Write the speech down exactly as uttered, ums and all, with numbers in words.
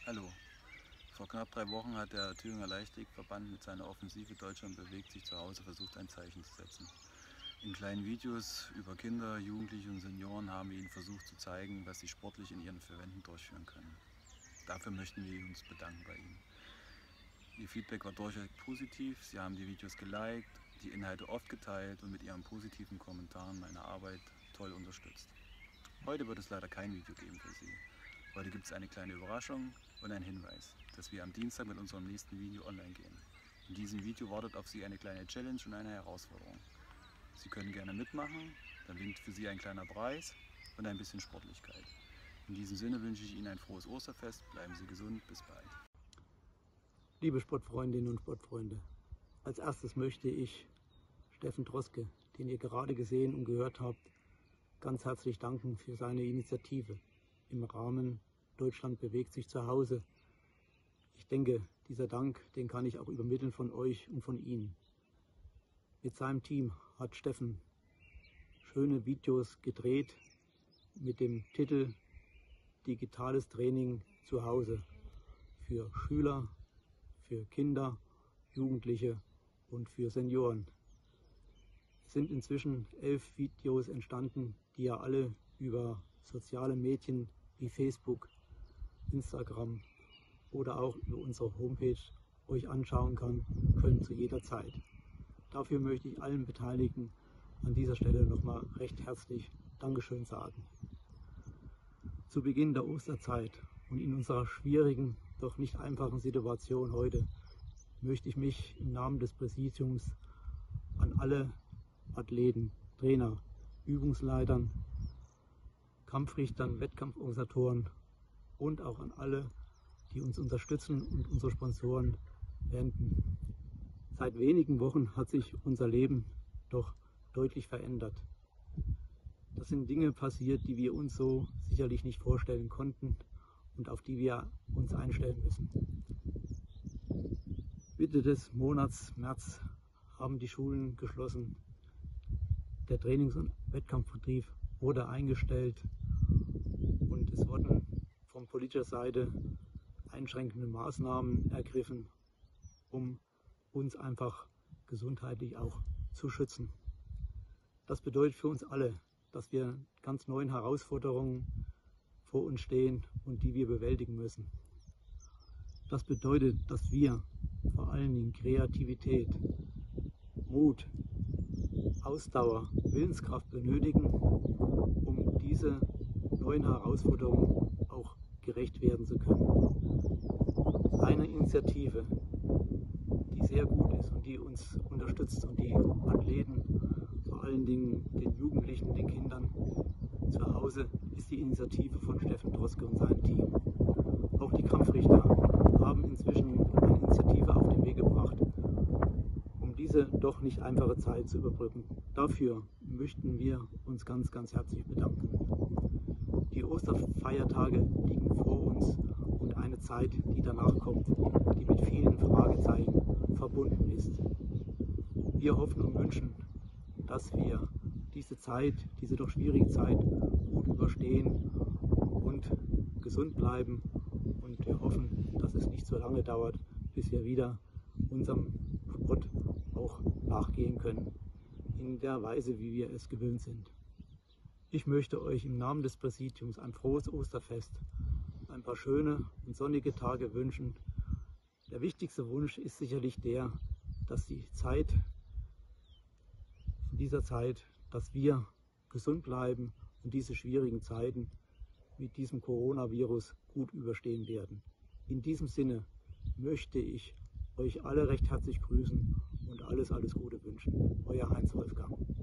Hallo. Vor knapp drei Wochen hat der Thüringer Leichtathletikverband mit seiner Offensive Deutschland bewegt sich zu Hause versucht, ein Zeichen zu setzen. In kleinen Videos über Kinder, Jugendliche und Senioren haben wir ihnen versucht zu zeigen, was sie sportlich in ihren vier Wänden durchführen können. Dafür möchten wir uns bedanken bei ihnen. Ihr Feedback war durchweg positiv, sie haben die Videos geliked, die Inhalte oft geteilt und mit ihren positiven Kommentaren meine Arbeit toll unterstützt. Heute wird es leider kein Video geben für Sie. Heute gibt es eine kleine Überraschung und einen Hinweis, dass wir am Dienstag mit unserem nächsten Video online gehen. In diesem Video wartet auf Sie eine kleine Challenge und eine Herausforderung. Sie können gerne mitmachen, dann winkt für Sie ein kleiner Preis und ein bisschen Sportlichkeit. In diesem Sinne wünsche ich Ihnen ein frohes Osterfest, bleiben Sie gesund, bis bald. Liebe Sportfreundinnen und Sportfreunde, als erstes möchte ich Steffen Droske, den ihr gerade gesehen und gehört habt, ganz herzlich danken für seine Initiative im Rahmen Deutschland bewegt sich zu Hause. Ich denke, dieser Dank, den kann ich auch übermitteln von euch und von Ihnen. Mit seinem Team hat Steffen schöne Videos gedreht mit dem Titel Digitales Training zu Hause für Schüler, für Kinder, Jugendliche und für Senioren. Es sind inzwischen elf Videos entstanden, die ihr alle über soziale Medien wie Facebook, Instagram oder auch über unsere Homepage euch anschauen kann, können zu jeder Zeit. Dafür möchte ich allen Beteiligten an dieser Stelle nochmal recht herzlich Dankeschön sagen. Zu Beginn der Osterzeit und in unserer schwierigen, doch nicht einfachen Situation heute möchte ich mich im Namen des Präsidiums an alle Athleten, Trainer, Übungsleitern, Kampfrichtern, Wettkampforganisatoren und auch an alle, die uns unterstützen und unsere Sponsoren wenden. Seit wenigen Wochen hat sich unser Leben doch deutlich verändert. Das sind Dinge passiert, die wir uns so sicherlich nicht vorstellen konnten und auf die wir uns einstellen müssen. Mitte des Monats März haben die Schulen geschlossen. Der Trainings- und Wettkampfbetrieb wurde eingestellt und es wurden von politischer Seite einschränkende Maßnahmen ergriffen, um uns einfach gesundheitlich auch zu schützen. Das bedeutet für uns alle, dass wir ganz neuen Herausforderungen vor uns stehen und die wir bewältigen müssen. Das bedeutet, dass wir vor allen Dingen Kreativität, Mut, Ausdauer, Willenskraft benötigen, um diese neuen Herausforderungen auch gerecht werden zu können. Eine Initiative, die sehr gut ist und die uns unterstützt und die Athleten, vor allen Dingen den Jugendlichen, den Kindern zu Hause, ist die Initiative von Steffen Droske und seinem Team. Auch die Kampfrichter haben inzwischen eine Initiative auf den Weg gebracht, um diese doch nicht einfache Zeit zu überbrücken. Dafür möchten wir uns ganz, ganz herzlich bedanken. Die Osterfeiertage liegen vor uns und eine Zeit, die danach kommt, die mit vielen Fragezeichen verbunden ist. Wir hoffen und wünschen, dass wir diese Zeit, diese doch schwierige Zeit gut überstehen und gesund bleiben. Und wir hoffen, dass es nicht so lange dauert, bis wir wieder unserem Sport auch nachgehen können, in der Weise, wie wir es gewöhnt sind. Ich möchte euch im Namen des Präsidiums ein frohes Osterfest, ein paar schöne und sonnige Tage wünschen. Der wichtigste Wunsch ist sicherlich der, dass die Zeit, in dieser Zeit, dass wir gesund bleiben und diese schwierigen Zeiten mit diesem Coronavirus gut überstehen werden. In diesem Sinne möchte ich euch alle recht herzlich grüßen und alles, alles Gute wünschen. Euer Heinz Wolfgang.